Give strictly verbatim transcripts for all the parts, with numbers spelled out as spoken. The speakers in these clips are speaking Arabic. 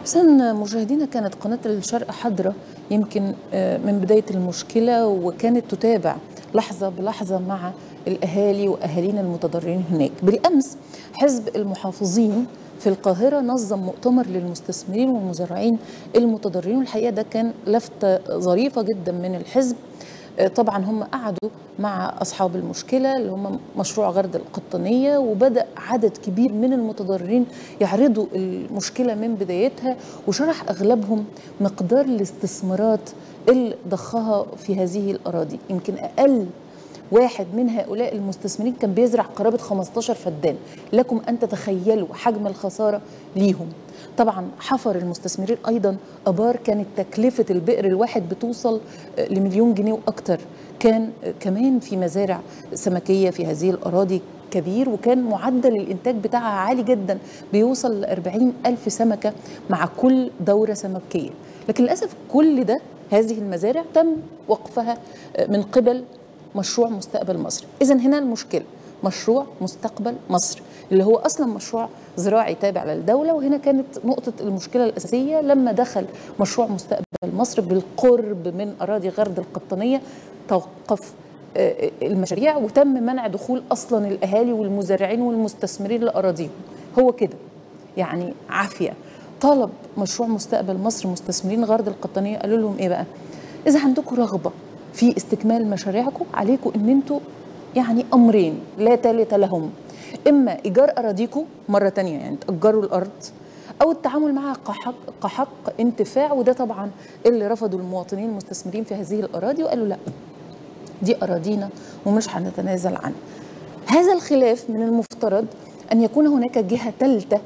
إذن مشاهدينا، كانت قناة الشرق حاضرة يمكن من بداية المشكلة، وكانت تتابع لحظة بلحظة مع الأهالي وأهالينا المتضررين هناك. بالأمس حزب المحافظين في القاهرة نظم مؤتمر للمستثمرين والمزارعين المتضررين، والحقيقة ده كان لفتة ظريفة جدا من الحزب. طبعا هم قعدوا مع أصحاب المشكلة اللي هم مشروع غرد القطنية، وبدأ عدد كبير من المتضررين يعرضوا المشكلة من بدايتها، وشرح أغلبهم مقدار الاستثمارات اللي ضخها في هذه الأراضي. يمكن أقل واحد من هؤلاء المستثمرين كان بيزرع قرابة خمستاشر فدان، لكم أن تتخيلوا حجم الخسارة ليهم. طبعا حفر المستثمرين أيضا أبار كانت تكلفة البئر الواحد بتوصل لمليون جنيه وأكتر. كان كمان في مزارع سمكية في هذه الأراضي كبير، وكان معدل الإنتاج بتاعها عالي جدا، بيوصل لأربعين ألف سمكة مع كل دورة سمكية. لكن للأسف كل ده، هذه المزارع تم وقفها من قبل مشروع مستقبل مصر. إذن هنا المشكلة مشروع مستقبل مصر اللي هو أصلا مشروع زراعي تابع للدولة، وهنا كانت نقطة المشكلة الأساسية لما دخل مشروع مستقبل مصر بالقرب من أراضي غرد القطنية. توقف المشاريع وتم منع دخول أصلا الأهالي والمزارعين والمستثمرين لأراضيهم. هو كده يعني عافية. طالب مشروع مستقبل مصر مستثمرين غرد القطنية، قالوا لهم إيه بقى؟ إذا عندكم رغبة في استكمال مشاريعكم، عليكم ان انتوا يعني امرين لا ثالث لهم: اما ايجار اراضيكم مره ثانيه، يعني تاجروا الارض، او التعامل معها كحق كحق انتفاع. وده طبعا اللي رفضوا المواطنين المستثمرين في هذه الاراضي، وقالوا لا، دي اراضينا ومش هنتنازل عنها. هذا الخلاف من المفترض ان يكون هناك جهه ثالثه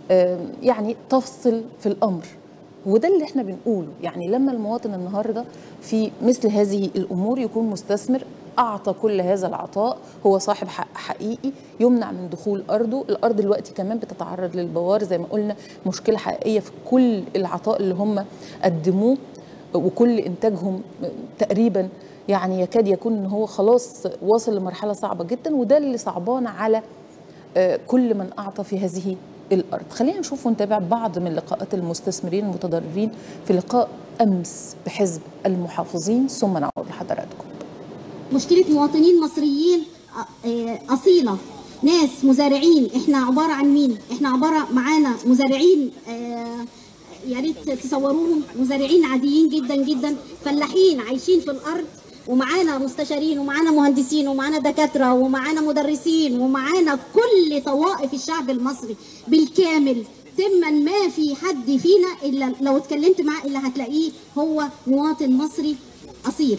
يعني تفصل في الامر، وده اللي احنا بنقوله. يعني لما المواطن النهارده في مثل هذه الامور يكون مستثمر اعطى كل هذا العطاء، هو صاحب حق حقيقي، يمنع من دخول ارضه. الارض دلوقتي كمان بتتعرض للبوار زي ما قلنا، مشكله حقيقيه في كل العطاء اللي هم قدموه، وكل انتاجهم تقريبا يعني يكاد يكون ان هو خلاص واصل لمرحله صعبه جدا، وده اللي صعبان على كل من اعطى في هذه الأرض. خلينا نشوف ونتابع بعض من لقاءات المستثمرين المتضررين في لقاء أمس بحزب المحافظين، ثم نعود لحضراتكم. مشكلة مواطنين مصريين أصيلة، ناس مزارعين. احنا عبارة عن مين؟ احنا عبارة معانا مزارعين، يا ريت تصوروهم، مزارعين عاديين جدا جدا، فلاحين عايشين في الأرض، ومعانا مستشارين ومعانا مهندسين ومعانا دكاترة ومعانا مدرسين ومعانا كل طوائف الشعب المصري بالكامل. تما ما في حد فينا إلا لو اتكلمت معاه إلا هتلاقيه هو مواطن مصري أصيل.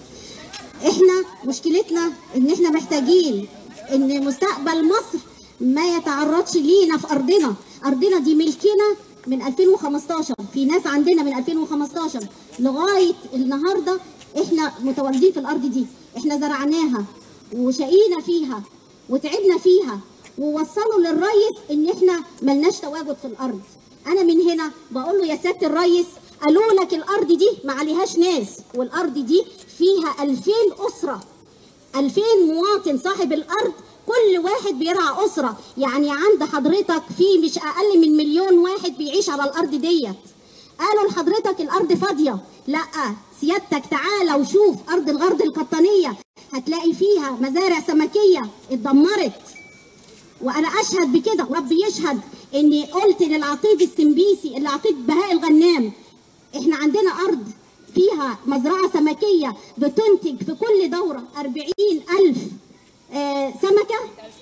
احنا مشكلتنا ان احنا محتاجين ان مستقبل مصر ما يتعرضش لينا في أرضنا. أرضنا دي ملكنا من ألفين وخمستاشر، في ناس عندنا من ألفين وخمستاشر لغاية النهاردة احنا متواجدين في الارض دي. احنا زرعناها وشقينا فيها وتعبنا فيها، ووصلوا للرئيس ان احنا ملناش تواجد في الارض. انا من هنا بقول له يا سياده الرئيس، قالوا لك الارض دي ما عليهاش ناس، والارض دي فيها ألفين اسره، ألفين مواطن صاحب الارض، كل واحد بيرعى اسره. يعني عند حضرتك في مش اقل من مليون واحد بيعيش على الارض ديت. قالوا لحضرتك الارض فاضيه، لا، سيادتك تعالى وشوف ارض الغرد القطنيه، هتلاقي فيها مزارع سمكيه اتدمرت. وانا اشهد بكده وربي يشهد اني قلت للعقيد السمبيسي، العقيد بهاء الغنام، احنا عندنا ارض فيها مزرعه سمكيه بتنتج في كل دوره أربعين ألف آه سمكه.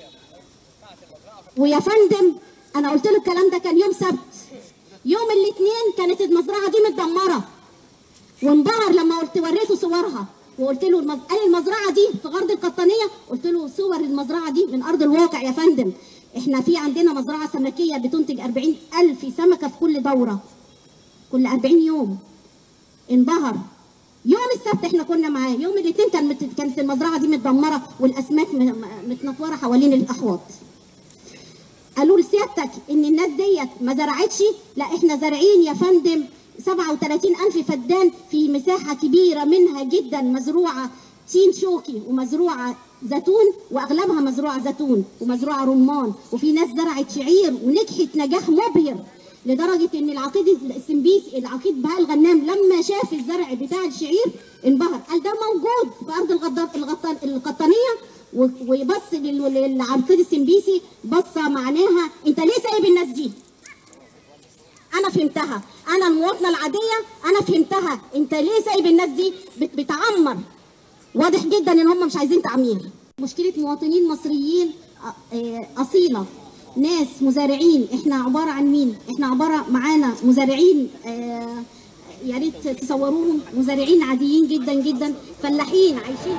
ويا فندم انا قلت له الكلام ده كان يوم سبت، يوم الاثنين كانت المزرعه دي متدمره، وانبهر لما قلت وريته صورها وقلت له المز... قال المزرعه دي في غرد القطنيه. قلت له صور المزرعه دي من ارض الواقع يا فندم. احنا في عندنا مزرعه سمكيه بتنتج أربعين ألف سمكه في كل دوره كل أربعين يوم. انبهر. يوم السبت احنا كنا معاه، يوم الاثنين كان كانت المزرعه دي متدمره والاسماك متنطوره حوالين الاحواض. قالوا لسيادتك ان الناس ديت ما زرعتش، لا احنا زارعين يا فندم سبعة وثلاثين ألف فدان في مساحه كبيره، منها جدا مزروعه تين شوكي ومزروعه زيتون، واغلبها مزروعه زيتون ومزروعه رمان، وفي ناس زرعت شعير ونجحت نجاح مبهر. لدرجه ان العقيد السمبيسي العقيد بهاء الغنام لما شاف الزرع بتاع الشعير انبهر، قال ده موجود في ارض الغطان القطانيه، وبص للعقيد السمبيسي بصه معناها انت ليه سايب الناس دي؟ انا فهمتها، انا المواطنه العاديه انا فهمتها، انت ليه سايب الناس دي بتعمر؟ واضح جدا ان هم مش عايزين تعمير. مشكله مواطنين مصريين اصيله، ناس مزارعين، احنا عباره عن مين؟ احنا عباره معانا مزارعين، آه يا ريت تصوروهم، مزارعين عاديين جدا جدا، فلاحين عايشين.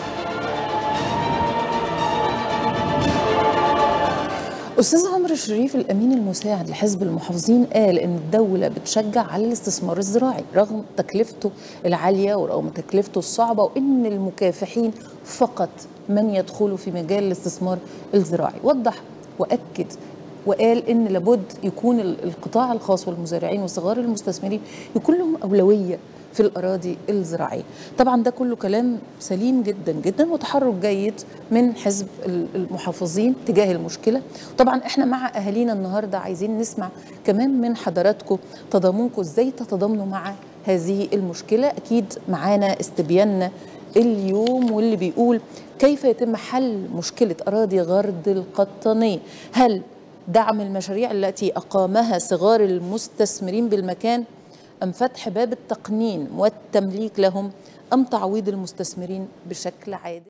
أستاذ عمرو الشريف الأمين المساعد لحزب المحافظين قال إن الدولة بتشجع على الاستثمار الزراعي رغم تكلفته العالية ورغم تكلفته الصعبة، وإن المكافحين فقط من يدخلوا في مجال الاستثمار الزراعي. وضح وأكد وقال إن لابد يكون القطاع الخاص والمزارعين وصغار المستثمرين يكون لهم أولوية في الأراضي الزراعية. طبعا ده كله كلام سليم جدا جدا وتحرك جيد من حزب المحافظين تجاه المشكلة. طبعا احنا مع أهالينا النهاردة عايزين نسمع كمان من حضراتكم تضامنكم ازاي تتضامنوا مع هذه المشكلة. أكيد معانا استبياننا اليوم واللي بيقول كيف يتم حل مشكلة أراضي غرد القطانية؟ هل دعم المشاريع التي أقامها صغار المستثمرين بالمكان، أم فتح باب التقنين والتمليك لهم، أم تعويض المستثمرين بشكل عادل؟